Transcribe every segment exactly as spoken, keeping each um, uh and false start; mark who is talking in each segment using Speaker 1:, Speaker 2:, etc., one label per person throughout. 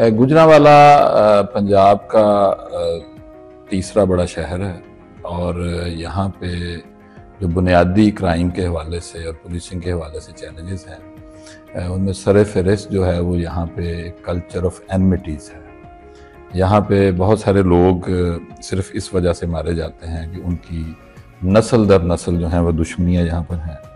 Speaker 1: गुजरांवाला पंजाब का तीसरा बड़ा शहर है और यहाँ पे जो बुनियादी क्राइम के हवाले से और पुलिसिंग के हवाले से चैलेंजेस हैं उनमें सर फहरिस्त जो है वो यहाँ पे कल्चर ऑफ एनमिटीज़ है। यहाँ पे बहुत सारे लोग सिर्फ इस वजह से मारे जाते हैं कि उनकी नस्ल दर नस्ल जो है वो दुश्मनियाँ यहाँ पर हैं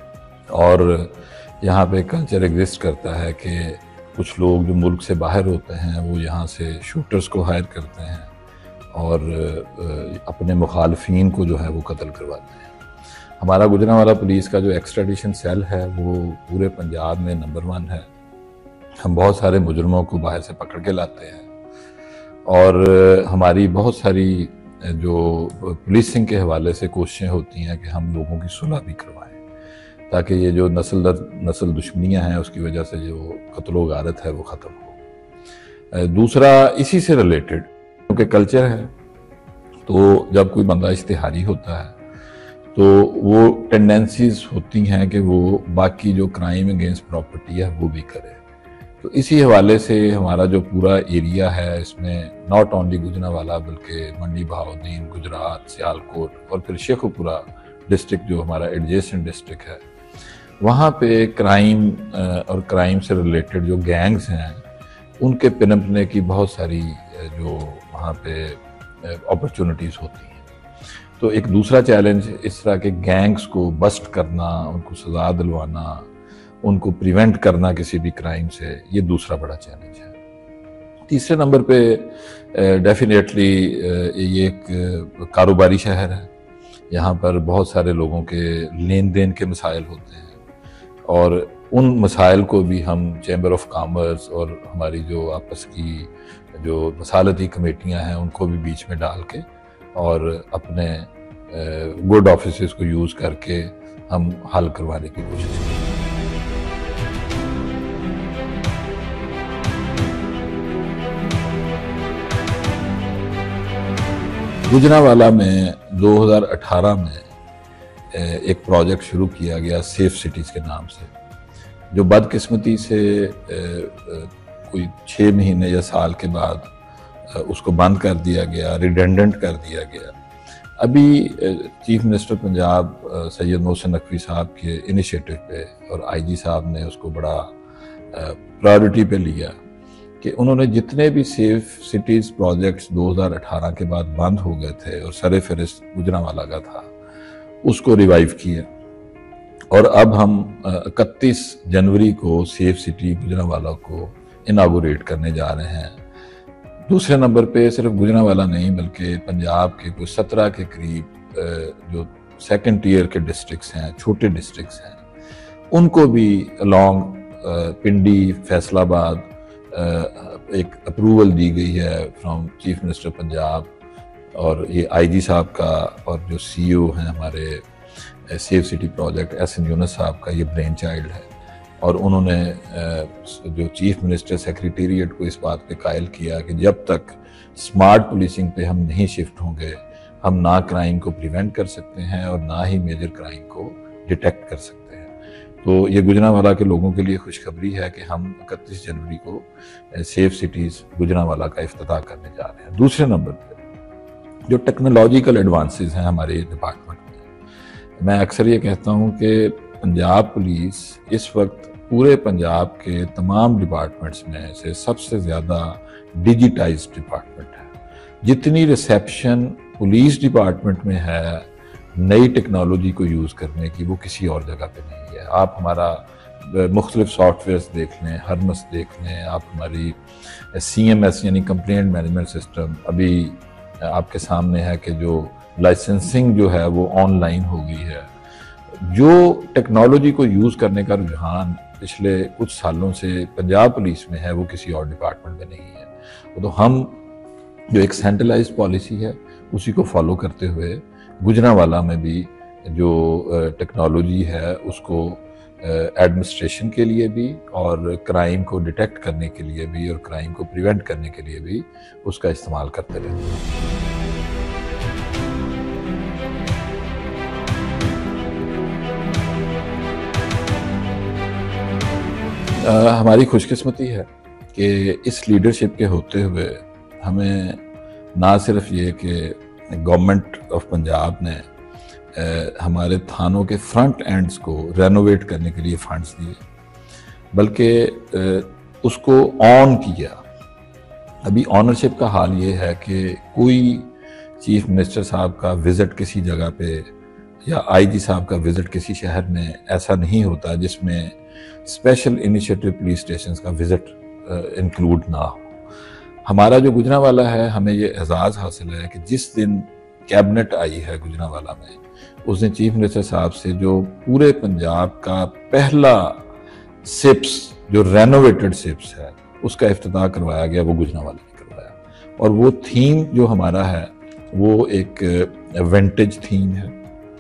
Speaker 1: और यहाँ पे कल्चर एग्जिस्ट करता है कि कुछ लोग जो मुल्क से बाहर होते हैं वो यहाँ से शूटर्स को हायर करते हैं और अपने मुखालफिन को जो है वो कत्ल करवाते हैं। हमारा गुजरांवाला पुलिस का जो एक्स्ट्राडिशन सेल है वो पूरे पंजाब में नंबर वन है। हम बहुत सारे मुजरमों को बाहर से पकड़ के लाते हैं और हमारी बहुत सारी जो पुलिसिंग के हवाले से कोशिशें होती हैं कि हम लोगों की सुलह भी करवाएं ताकि ये जो नस्ल दर नस्ल दुश्मनियाँ हैं उसकी वजह से जो कत्लो गारत है वो ख़त्म हो। दूसरा इसी से रिलेटेड क्योंकि कल्चर है, तो जब कोई बंदा इश्तिहारी होता है तो वो टेंडेंसीज होती हैं कि वो बाकी जो क्राइम अगेंस्ट प्रॉपर्टी है वो भी करे। तो इसी हवाले से हमारा जो पूरा एरिया है इसमें नॉट ओनली गुजरांवाला बल्कि मंडी बहाउद्दीन, गुजरात, सियालकोट और फिर शेखुपुरा डिस्ट्रिक्ट जो हमारा एडजेसेंट डिस्ट्रिक्ट है, वहाँ पे क्राइम और क्राइम से रिलेटेड जो गैंग्स हैं उनके पनपने की बहुत सारी जो वहाँ पे अपॉर्चुनिटीज़ होती हैं। तो एक दूसरा चैलेंज इस तरह के गैंग्स को बस्ट करना, उनको सज़ा दिलवाना, उनको प्रिवेंट करना किसी भी क्राइम से, ये दूसरा बड़ा चैलेंज है। तीसरे नंबर पे डेफिनेटली ये एक कारोबारी शहर है। यहाँ पर बहुत सारे लोगों के लेन देन के मसाइल होते हैं और उन मसाइल को भी हम चैम्बर ऑफ कॉमर्स और हमारी जो आपस की जो मसालती कमेटियाँ हैं उनको भी बीच में डाल के और अपने गुड ऑफिसेस को यूज़ करके हम हल करवाने की कोशिश करें। गुजरांवाला में दो हज़ार अठारह में एक प्रोजेक्ट शुरू किया गया सेफ सिटीज़ के नाम से, जो बदकिस्मती से कोई छः महीने या साल के बाद उसको बंद कर दिया गया, रिडेंडेंट कर दिया गया। अभी चीफ मिनिस्टर पंजाब सैयद मोहसिन नकवी साहब के इनिशिएटिव पे और आईजी साहब ने उसको बड़ा प्रायोरिटी पे लिया कि उन्होंने जितने भी सेफ सिटीज़ प्रोजेक्ट्स दो हज़ार अठारह के बाद बंद हो गए थे और सर फहरिस्त गुजरांवाला का था उसको रिवाइव किया और अब हम इकतीस जनवरी को सेफ सिटी गुजरांवाला को इनागोरेट करने जा रहे हैं। दूसरे नंबर पे सिर्फ गुजरांवाला नहीं बल्कि पंजाब के कुछ सत्रह के करीब जो सेकंड टीयर के डिस्ट्रिक्ट्स हैं, छोटे डिस्ट्रिक्ट्स हैं, उनको भी अलॉन्ग पिंडी, फैसलाबाद एक अप्रूवल दी गई है फ्रॉम चीफ मिनिस्टर पंजाब और ये आईजी साहब का और जो सीईओ हैं हमारे safe city project S N Yunus साहब का ये ब्रेन चाइल्ड है और उन्होंने जो चीफ मिनिस्टर सेक्रेटेरिएट को इस बात पे कायल किया कि जब तक स्मार्ट पुलिसिंग पे हम नहीं शिफ्ट होंगे हम ना क्राइम को प्रिवेंट कर सकते हैं और ना ही मेजर क्राइम को डिटेक्ट कर सकते हैं। तो ये गुजरांवाला के लोगों के लिए खुशखबरी है कि हम इकतीस जनवरी को सेफ सिटीज़ गुजरांवाला का इफ्तिताह करने जा रहे हैं। दूसरे नंबर पर जो टेक्नोलॉजिकल एडवांसेस हैं हमारे डिपार्टमेंट में, मैं अक्सर ये कहता हूँ कि पंजाब पुलिस इस वक्त पूरे पंजाब के तमाम डिपार्टमेंट्स में से सबसे ज़्यादा डिजिटाइज्ड डिपार्टमेंट है। जितनी रिसेप्शन पुलिस डिपार्टमेंट में है नई टेक्नोलॉजी को यूज़ करने की वो किसी और जगह पे नहीं है। आप हमारा मुख्तलिफ सॉफ्टवेयर्स देख लें, हरमस देख लें, आप हमारी सी एम एस यानी कंप्लेंट मैनेजमेंट सिस्टम अभी आपके सामने है कि जो लाइसेंसिंग जो है वो ऑनलाइन हो गई है। जो टेक्नोलॉजी को यूज़ करने का रुझान पिछले कुछ सालों से पंजाब पुलिस में है वो किसी और डिपार्टमेंट में नहीं है। तो हम जो एक सेंट्रलाइज्ड पॉलिसी है उसी को फॉलो करते हुए गुजरांवाला में भी जो टेक्नोलॉजी है उसको एडमिनिस्ट्रेशन के लिए भी और क्राइम को डिटेक्ट करने के लिए भी और क्राइम को प्रिवेंट करने के लिए भी उसका इस्तेमाल करते रहते हैं। हमारी खुशकिस्मती है कि इस लीडरशिप के होते हुए हमें ना सिर्फ ये कि गवर्नमेंट ऑफ पंजाब ने ए, हमारे थानों के फ्रंट एंड्स को रेनोवेट करने के लिए फंड्स दिए, बल्कि उसको ऑन किया। अभी ऑनरशिप का हाल ये है कि कोई चीफ मिनिस्टर साहब का विज़िट किसी जगह पे या आईजी साहब का विज़िट किसी शहर में ऐसा नहीं होता जिसमें स्पेशल इनिशिएटिव पुलिस स्टेशन का विज़िट इंक्लूड ना हो। हमारा जो गुजरांवाला है, हमें ये एजाज़ हासिल है कि जिस दिन कैबिनेट आई है गुजरांवाला में, उस दिन चीफ मिनिस्टर साहब से जो पूरे पंजाब का पहला सिप्स जो रेनोवेटेड सिप्स है उसका इफ्तिताह करवाया गया, वो गुजरांवाला ने करवाया। और वो थीम जो हमारा है वो एक विंटेज थीम है,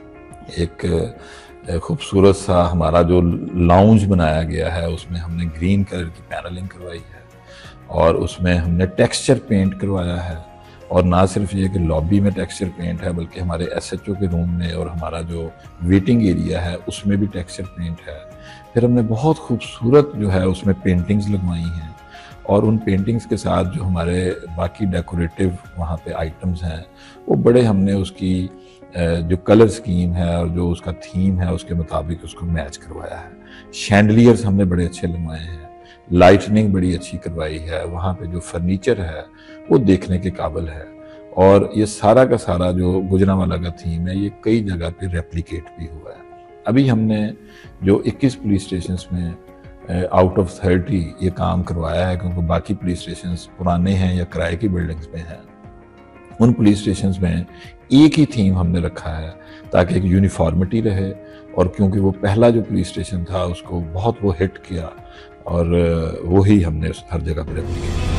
Speaker 1: एक खूबसूरत सा हमारा जो लाउंज बनाया गया है उसमें हमने ग्रीन कलर की पैनलिंग करवाई है और उसमें हमने टेक्सचर पेंट करवाया है। और ना सिर्फ ये कि लॉबी में टेक्सचर पेंट है, बल्कि हमारे एसएचओ के रूम में और हमारा जो वेटिंग एरिया है उसमें भी टेक्सचर पेंट है। फिर हमने बहुत खूबसूरत जो है उसमें पेंटिंग्स लगवाई हैं और उन पेंटिंग्स के साथ जो हमारे बाकी डेकोरेटिव वहाँ पे आइटम्स हैं वो बड़े हमने उसकी जो कलर स्कीम है और जो उसका थीम है उसके मुताबिक उसको मैच करवाया है। शैंडलियर्स हमने बड़े अच्छे लगवाए हैं, लाइटनिंग बड़ी अच्छी करवाई है, वहाँ पे जो फर्नीचर है वो देखने के काबिल है। और ये सारा का सारा जो गुजरांवाला का थीम है ये कई जगह पे रेप्लिकेट भी हुआ है। अभी हमने जो इक्कीस पुलिस स्टेशन में आउट ऑफ थर्टी ये काम करवाया है, क्योंकि बाकी पुलिस स्टेशन पुराने हैं या किराए की बिल्डिंग्स में हैं। उन पुलिस स्टेशन में एक ही थीम हमने रखा है ताकि एक यूनिफॉर्मिटी रहे, और क्योंकि वो पहला जो पुलिस स्टेशन था उसको बहुत वो हिट किया और वही हमने उस हर जगह पर रेप्लिकेट किया।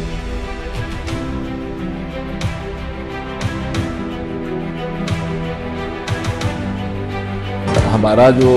Speaker 1: हमारा जो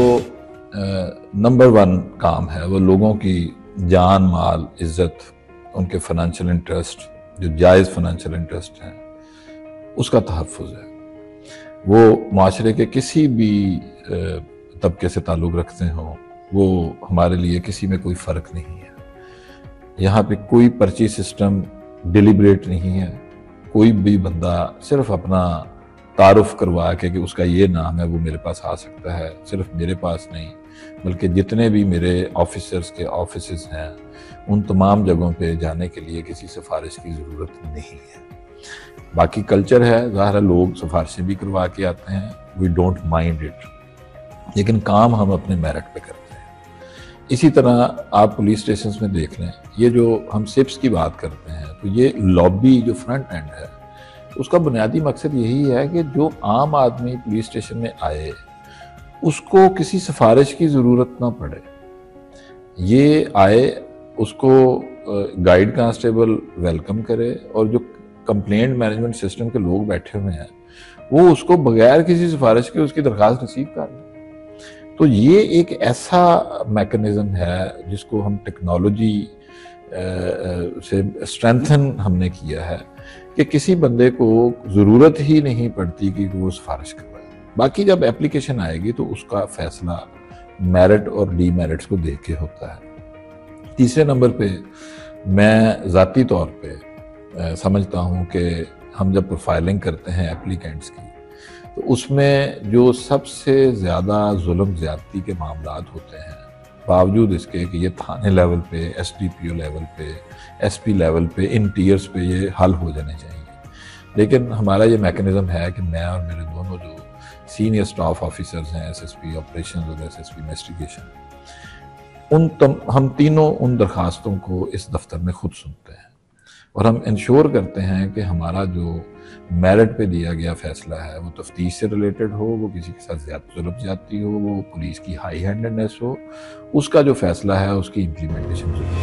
Speaker 1: नंबर वन काम है वो लोगों की जान, माल, इज्जत, उनके फाइनेंशियल इंटरेस्ट जो जायज़ फाइनेंशियल इंटरेस्ट हैं उसका तहफ़्फ़ुज़ है। वो माशरे के किसी भी तबके से ताल्लुक़ रखते हों, वो हमारे लिए किसी में कोई फ़र्क नहीं है। यहाँ पे कोई पर्ची सिस्टम डिलिब्रेट नहीं है। कोई भी बंदा सिर्फ अपना तारुफ करवा के कि उसका ये नाम है वो मेरे पास आ सकता है। सिर्फ मेरे पास नहीं बल्कि जितने भी मेरे ऑफिसर्स के ऑफिसेज हैं उन तमाम जगहों पे जाने के लिए किसी सिफारिश की ज़रूरत नहीं है। बाकी कल्चर है, ज़ाहिर है लोग सिफारिशें भी करवा के आते हैं, वी डोंट माइंड इट, लेकिन काम हम अपने मेरिट पे करते हैं। इसी तरह आप पुलिस स्टेशन में देख लें, ये जो हम सिप्स की बात करते हैं तो ये लॉबी जो फ्रंट एंड है उसका बुनियादी मकसद यही है कि जो आम आदमी पुलिस स्टेशन में आए उसको किसी सिफारिश की ज़रूरत ना पड़े। ये आए, उसको गाइड कांस्टेबल वेलकम करे और जो कंप्लेंट मैनेजमेंट सिस्टम के लोग बैठे हुए हैं वो उसको बगैर किसी सिफारिश के उसकी दरख्वास्त रिसीव कर लें। तो ये एक ऐसा मैकेनिज्म है जिसको हम टेक्नोलॉजी से स्ट्रेंथन हमने किया है कि किसी बंदे को ज़रूरत ही नहीं पड़ती कि वो सिफारिश करवाए। बाकी जब एप्लीकेशन आएगी तो उसका फैसला मेरिट और डीमेरिट्स को देख के होता है। तीसरे नंबर पे मैं ज़ाती तौर पे आ, समझता हूँ कि हम जब प्रोफाइलिंग करते हैं एप्लीकेंट्स की तो उसमें जो सबसे ज़्यादा जुल्म ज़्यादती के मामलात होते हैं, बावजूद इसके कि ये थाने लेवल पे, S D P O level पे, एस पी लेवल पे, इन टीयर्स पे ये हल हो जाने चाहिए। लेकिन हमारा ये मैकेनिज़्म है कि मैं और मेरे दोनों जो सीनियर स्टाफ ऑफिसर्स हैं, एस एस पी ऑपरेशन और एस एस पी इन्वेस्टिगेशन, उन तम, हम तीनों उन दरखास्तों को इस दफ्तर में खुद सुनते हैं और हम इंश्योर करते हैं कि हमारा जो मेरिट पे दिया गया फैसला है वो तफ्तीश से रिलेटेड हो, वो किसी के साथ ज़्यादा जुल्म ज्यादती हो, वो पुलिस की हाई हैंडेडनेस हो, उसका जो फैसला है उसकी इम्प्लीमेंटेशन जरूरी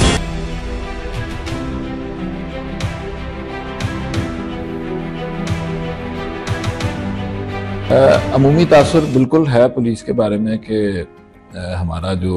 Speaker 1: है। अमूमी तासुर बिल्कुल है पुलिस के बारे में कि हमारा जो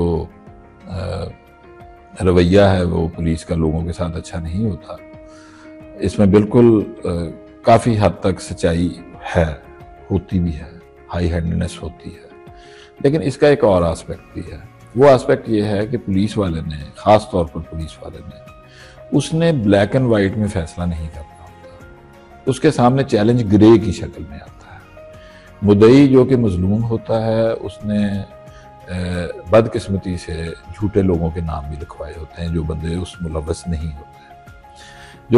Speaker 1: रवैया है वो पुलिस का लोगों के साथ अच्छा नहीं होता। इसमें बिल्कुल काफ़ी हद तक सच्चाई है, होती भी है, हाई हैंडेडनेस होती है। लेकिन इसका एक और एस्पेक्ट भी है वो एस्पेक्ट ये है कि पुलिस वाले ने, ख़ास तौर पर पुलिस वाले ने, उसने ब्लैक एंड वाइट में फैसला नहीं करना होता, उसके सामने चैलेंज ग्रे की शक्ल में आता है। मुद्दई जो कि मजलूम होता है उसने बदकिस्मती से झूठे लोगों के नाम भी लिखवाए होते हैं जो बंदे उस मुलव्वस नहीं होते। जो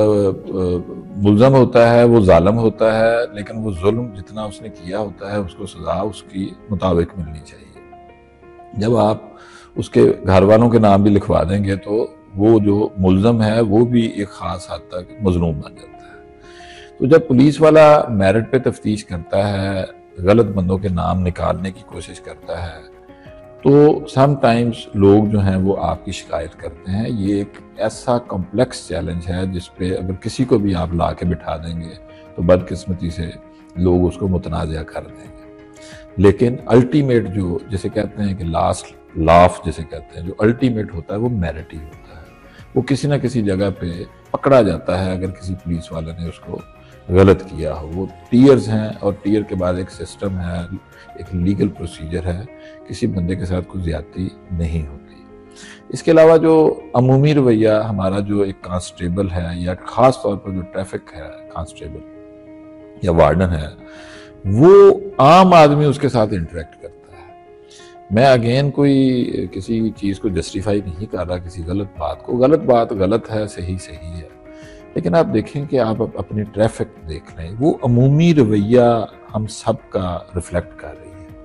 Speaker 1: मुल्ज़म होता है वो जालिम होता है, लेकिन वो जुल्म जितना उसने किया होता है उसको सज़ा उसकी मुताबिक मिलनी चाहिए। जब आप उसके घर वालों के नाम भी लिखवा देंगे तो वो जो मुल्ज़म है वो भी एक ख़ास हद तक मजलूम बन जाता है। तो जब पुलिस वाला मेरिट पे तफ्तीश करता है, गलत बंदों के नाम निकालने की कोशिश करता है, तो समटाइम्स लोग जो हैं वो आपकी शिकायत करते हैं। ये एक ऐसा कॉम्प्लेक्स चैलेंज है जिस पे अगर किसी को भी आप ला के बिठा देंगे तो बदकिस्मती से लोग उसको मुतनाज़ा कर देंगे। लेकिन अल्टीमेट जो जिसे कहते हैं कि लास्ट लाफ जिसे कहते हैं, जो अल्टीमेट होता है वो मेरिट ही होता है। वो किसी ना किसी जगह पे पकड़ा जाता है अगर किसी पुलिस वाले ने उसको गलत किया हो। वो टीयर्स हैं और टीयर के बाद एक सिस्टम है, एक लीगल प्रोसीजर है, किसी बंदे के साथ कोई ज्यादती नहीं होती। इसके अलावा जो अमूमी रवैया हमारा जो एक कांस्टेबल है या ख़ास तौर पर जो ट्रैफिक है कांस्टेबल या वार्डन है, वो आम आदमी उसके साथ इंटरेक्ट करता है। मैं अगेन कोई किसी चीज़ को जस्टिफाई नहीं कर रहा, किसी गलत बात को। गलत बात गलत है, सही सही है, लेकिन आप देखें कि आप अपनी ट्रैफिक देख रहे हैं, वो अमूमी रवैया हम सब का रिफ्लेक्ट कर रही है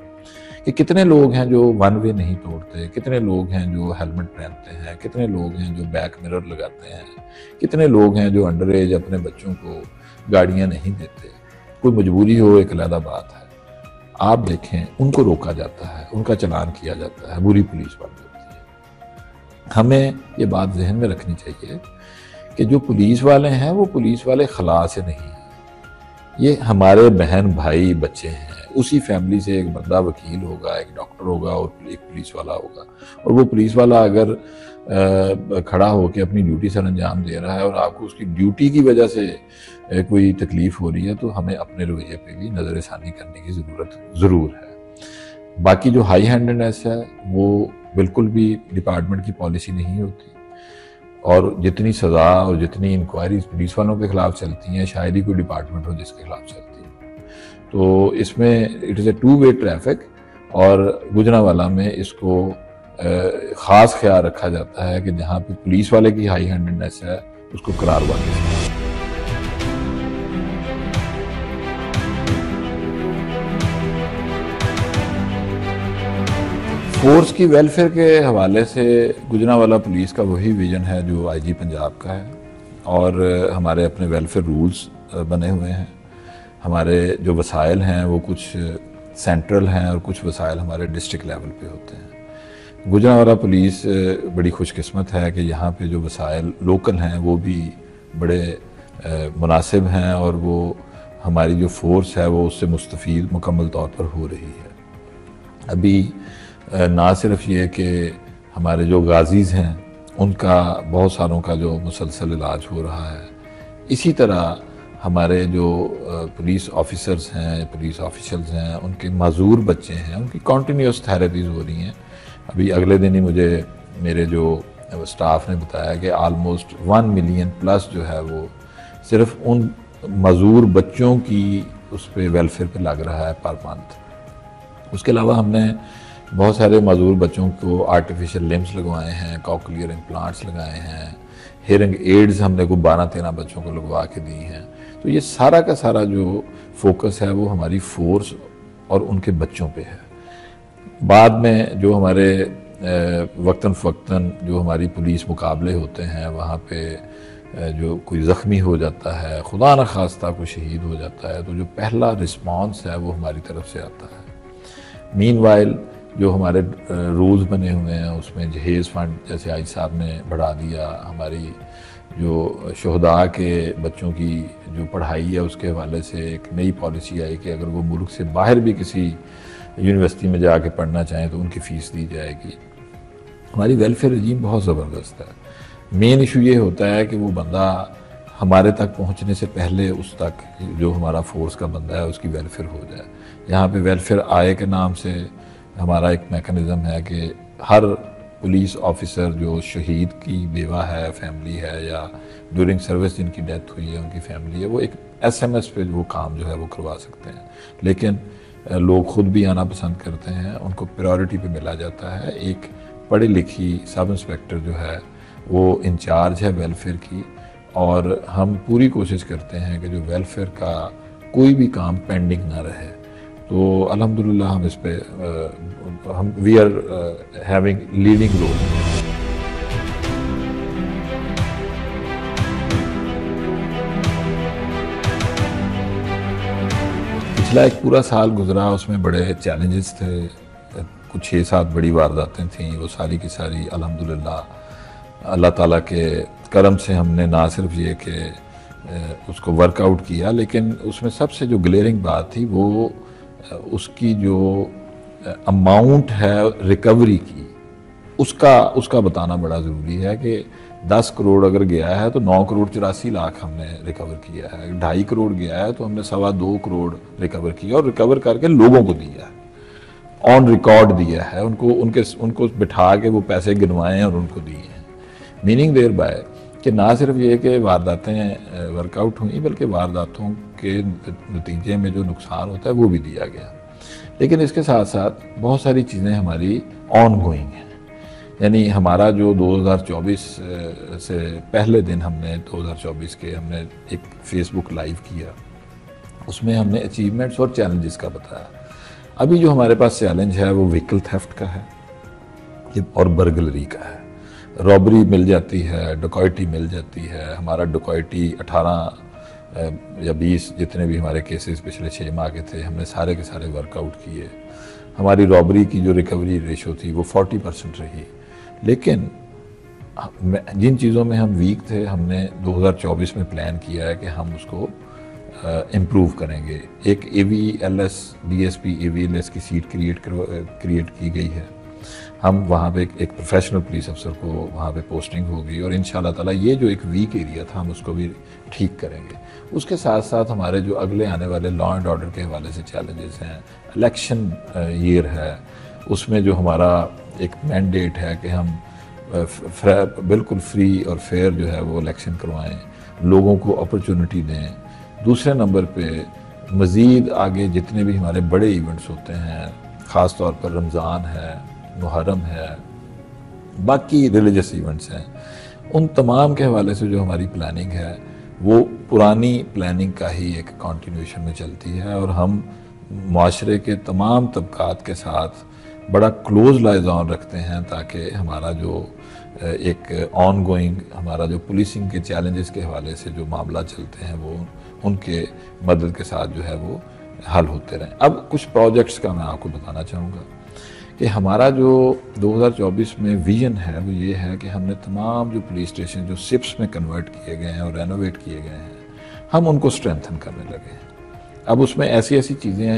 Speaker 1: कि कितने लोग हैं जो वन वे नहीं तोड़ते, कितने लोग हैं जो हेलमेट पहनते हैं, कितने लोग हैं जो बैक मिरर लगाते हैं, कितने लोग हैं जो अंडर एज अपने बच्चों को गाड़ियां नहीं देते। कोई मजबूरी हो एक अलग बात है, आप देखें उनको रोका जाता है, उनका चालान किया जाता है, बुरी पुलिस वाली होती है। हमें ये बात जहन में रखनी चाहिए कि जो पुलिस वाले हैं वो पुलिस वाले खला से नहीं है, ये हमारे बहन भाई बच्चे हैं। उसी फैमिली से एक बंदा वकील होगा, एक डॉक्टर होगा और एक पुलिस वाला होगा, और वो पुलिस वाला अगर आ, खड़ा होकर अपनी ड्यूटी सर अंजाम दे रहा है और आपको उसकी ड्यूटी की वजह से कोई तकलीफ हो रही है तो हमें अपने रवैये पे भी नज़रसानी करने की ज़रूरत ज़रूर है। बाकी जो हाई हैंडेडनेस है वो बिल्कुल भी डिपार्टमेंट की पॉलिसी नहीं होती, और जितनी सज़ा और जितनी इंक्वायरीज पुलिस वालों के खिलाफ चलती हैं शायद ही कोई डिपार्टमेंट हो जिसके खिलाफ चलती है। तो इसमें it is a two way traffic, और गुजरांवाला में इसको ख़ास ख्याल रखा जाता है कि जहाँ पे पुलिस वाले की हाई हैंडेडनेस है उसको करारवानी है। फोर्स की वेलफेयर के हवाले से गुजरांवाला पुलिस का वही विजन है जो आईजी पंजाब का है, और हमारे अपने वेलफेयर रूल्स बने हुए हैं। हमारे जो वसाइल हैं वो कुछ सेंट्रल हैं और कुछ वसाइल हमारे डिस्ट्रिक्ट लेवल पे होते हैं। गुजरांवाला पुलिस बड़ी खुशकिस्मत है कि यहाँ पे जो वसाइल लोकल हैं वो भी बड़े मुनासिब हैं, और वो हमारी जो फोर्स है वो उससे मुस्तफ़ीद मुकम्मल तौर पर हो रही है। अभी ना सिर्फ ये कि हमारे जो गाजीज़ हैं उनका बहुत सारों का जो मुसलसल इलाज हो रहा है, इसी तरह हमारे जो पुलिस ऑफिसर्स हैं, पुलिस ऑफिशल्स हैं, उनके माजूर बच्चे हैं, उनकी कॉन्टीन्यूस थेरेपीज़ हो रही हैं। अभी अगले दिन ही मुझे मेरे जो स्टाफ ने बताया कि आलमोस्ट वन मिलियन प्लस जो है वो सिर्फ उन माजूर बच्चों की उस पर वेलफेयर पे लग रहा है पर मंथ। उसके अलावा हमने बहुत सारे माजूर बच्चों को आर्टिफिशियल लिम्स लगवाए हैं, कॉकलियर इम्प्लांट्स लगाए हैं, हेयरिंग एड्स हमने को बारह तेरह बच्चों को लगवा के दी हैं। तो ये सारा का सारा जो फोकस है वो हमारी फोर्स और उनके बच्चों पे है। बाद में जो हमारे वक्तन फ़वक्तन जो हमारी पुलिस मुकाबले होते हैं वहाँ पे जो कोई ज़ख्मी हो जाता है, खुदा न खास्ता कोई शहीद हो जाता है, तो जो पहला रिस्पॉन्स है वो हमारी तरफ से आता है। मीनवाइल जो हमारे रूल्स बने हुए हैं उसमें जहेज़ फंड जैसे आई साहब ने बढ़ा दिया, हमारी जो शहदा के बच्चों की जो पढ़ाई है उसके हवाले से एक नई पॉलिसी आई कि अगर वो मुल्क से बाहर भी किसी यूनिवर्सिटी में जाके पढ़ना चाहें तो उनकी फ़ीस दी जाएगी। हमारी वेलफेयर रजीम बहुत ज़बरदस्त है। मेन इशू ये होता है कि वो बंदा हमारे तक पहुंचने से पहले उस तक जो हमारा फोर्स का बंदा है उसकी वेलफेयर हो जाए। यहाँ पे वेलफेयर आय के नाम से हमारा एक मैकेनिज़्म है कि हर पुलिस ऑफिसर जो शहीद की बेवा है, फैमिली है, या ड्यूरिंग सर्विस जिनकी डेथ हुई है उनकी फैमिली है, वो एक एसएमएस पे वो काम जो है वो करवा सकते हैं। लेकिन लोग खुद भी आना पसंद करते हैं, उनको प्रायोरिटी पे मिला जाता है। एक पढ़ी लिखी सब इंस्पेक्टर जो है वो इंचार्ज है वेलफेयर की, और हम पूरी कोशिश करते हैं कि जो वेलफेयर का कोई भी काम पेंडिंग ना रहे। तो अल्हम्दुलिल्लाह हम इस पे आ, हम we are having leading role. पिछला एक पूरा साल गुजरा, उसमें बड़े चैलेंजेस थे, कुछ छः सात बड़ी वारदातें थीं, वो सारी की सारी अल्हम्दुलिल्लाह अल्लाह ताला के करम से हमने ना सिर्फ ये कि उसको वर्कआउट किया, लेकिन उसमें सबसे जो ग्लेयरिंग बात थी वो उसकी जो अमाउंट है रिकवरी की, उसका उसका बताना बड़ा ज़रूरी है कि दस करोड़ अगर गया है तो नौ करोड़ चौरासी लाख हमने रिकवर किया है, ढाई करोड़ गया है तो हमने सवा दो करोड़ रिकवर किया, और रिकवर करके लोगों को दिया है, ऑन रिकॉर्ड दिया है, उनको उनके उनको बिठा के वो पैसे गिनवाए हैं और उनको दिए हैं। मीनिंग देयर बाय कि ना सिर्फ ये कि वारदातें वर्कआउट हुई, बल्कि वारदातों के नतीजे में जो नुकसान होता है वो भी दिया गया। लेकिन इसके साथ साथ बहुत सारी चीज़ें हमारी ऑन गोइंग हैं, यानी हमारा जो दो हज़ार चौबीस से पहले दिन हमने दो हज़ार चौबीस के हमने एक फेसबुक लाइव किया, उसमें हमने अचीवमेंट्स और चैलेंजेस का बताया। अभी जो हमारे पास चैलेंज है वो व्हीकल थेफ्ट का है और बर्गलरी का है। रॉबरी मिल जाती है, डकैती मिल जाती है। हमारा डकैती अठारह या बीस जितने भी हमारे केसेस पिछले छः माह के थे, हमने सारे के सारे वर्कआउट किए। हमारी रॉबरी की जो रिकवरी रेशो थी वो चालीस परसेंट रही। लेकिन जिन चीज़ों में हम वीक थे, हमने दो हज़ार चौबीस में प्लान किया है कि हम उसको इम्प्रूव करेंगे। एक A V L S D S P A V L S की सीट क्रिएट क्रिएट की गई है। हम वहाँ पे एक, एक प्रोफेशनल पुलिस अफसर को वहाँ पे पोस्टिंग होगी, और इंशाल्लाह ताला ये जो एक वीक एरिया था हम उसको भी ठीक करेंगे। उसके साथ साथ हमारे जो अगले आने वाले लॉ एंड ऑर्डर के हवाले से चैलेंजेस हैं, इलेक्शन ईयर है, उसमें जो हमारा एक मैंडेट है कि हम बिल्कुल फ्री और फेयर जो है वो इलेक्शन करवाएं, लोगों को अपॉर्चुनिटी दें। दूसरे नंबर पे मज़ीद आगे जितने भी हमारे बड़े इवेंट्स होते हैं, ख़ास तौर पर रमज़ान है, मुहर्रम है, बाकी रिलीजियस इवेंट्स हैं, उन तमाम के हवाले से जो हमारी प्लानिंग है वो पुरानी प्लानिंग का ही एक कॉन्टिन्यूशन में चलती है, और हम माशरे के तमाम तबकात के साथ बड़ा क्लोज लाइज़ॉन रखते हैं, ताकि हमारा जो एक ऑन गोइंग हमारा जो पुलिसिंग के चैलेंजेस के हवाले से जो मामला चलते हैं वो उनके मदद के साथ जो है वो हल होते रहें। अब कुछ प्रोजेक्ट्स का मैं आपको बताना चाहूँगा कि हमारा जो दो हज़ार चौबीस में विजन है वो ये है कि हमने तमाम जो पुलिस स्टेशन जो सिप्स में कन्वर्ट किए गए हैं और रेनोवेट किए गए हैं, हम उनको स्ट्रेंथन करने लगे हैं। अब उसमें ऐसी ऐसी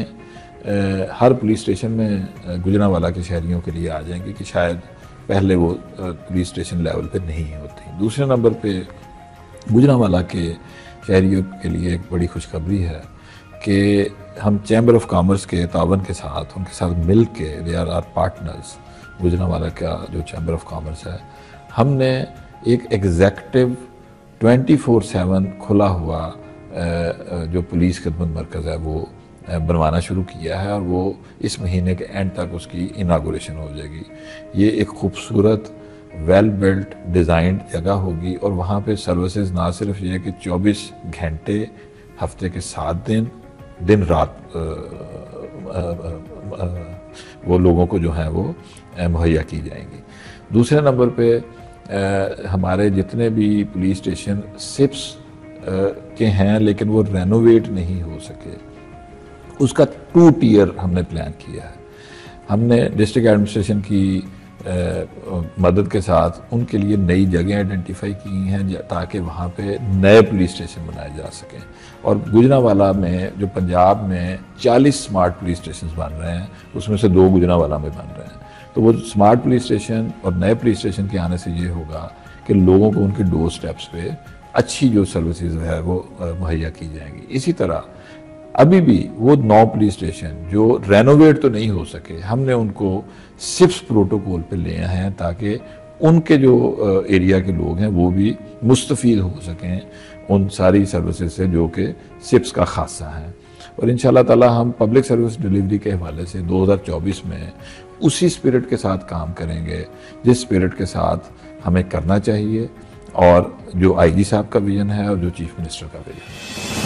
Speaker 1: चीज़ें हर पुलिस स्टेशन में गुजरांवाला के शहरियों के लिए आ जाएंगी कि शायद पहले वो पुलिस स्टेशन लेवल पे नहीं होती। दूसरे नंबर पे गुजरांवाला के शहरियों के लिए एक बड़ी खुशखबरी है कि हम चैम्बर ऑफ कॉमर्स के तावन के साथ उनके साथ मिल के, they are are partners, Gujranwala का जो चैम्बर ऑफ कॉमर्स है, हमने एक एग्जेक्टिव ट्वेंटी फोर सेवन खुला हुआ जो पुलिस खिदमत मरकज़ है वो बनवाना शुरू किया है, और वो इस महीने के एंड तक उसकी इनागोरेशन हो जाएगी। ये एक खूबसूरत वेल बिल्ट डिज़ाइंड जगह होगी, और वहाँ पे सर्विसेज ना सिर्फ ये कि चौबीस घंटे हफ्ते के सात दिन दिन रात आ, आ, आ, वो लोगों को जो है वो मुहैया की जाएंगी। दूसरे नंबर पे आ, हमारे जितने भी पुलिस स्टेशन सिप्स के हैं लेकिन वो रेनोवेट नहीं हो सके, उसका टू टीयर हमने प्लान किया है। हमने डिस्ट्रिक्ट एडमिनिस्ट्रेशन की आ, मदद के साथ उनके लिए नई जगह आइडेंटिफाई की हैं ताकि वहाँ पे नए पुलिस स्टेशन बनाए जा सकें। और गुजरांवाला में जो पंजाब में चालीस स्मार्ट पुलिस स्टेशन बन रहे हैं, उसमें से दो गुजरांवाला में बन रहे हैं। तो वो स्मार्ट पुलिस स्टेशन और नए पुलिस स्टेशन के आने से ये होगा कि लोगों को उनके डोर स्टेप्स पे अच्छी जो सर्विसेज है वो मुहैया की जाएंगी। इसी तरह अभी भी वो नौ पुलिस स्टेशन जो रेनोवेट तो नहीं हो सके, हमने उनको सिप्स प्रोटोकॉल पे ले आए हैं ताकि उनके जो एरिया के लोग हैं वो भी मुस्तफ़ीद हो सकें उन सारी सर्विसेज से जो कि सिप्स का खासा है। और इंशाल्लाह ताला हम पब्लिक सर्विस डिलीवरी के हवाले से दो हज़ार चौबीस में उसी स्पिरिट के साथ काम करेंगे जिस स्पिरिट के साथ हमें करना चाहिए और जो आईजी साहब का विजन है और जो चीफ मिनिस्टर का विजन है।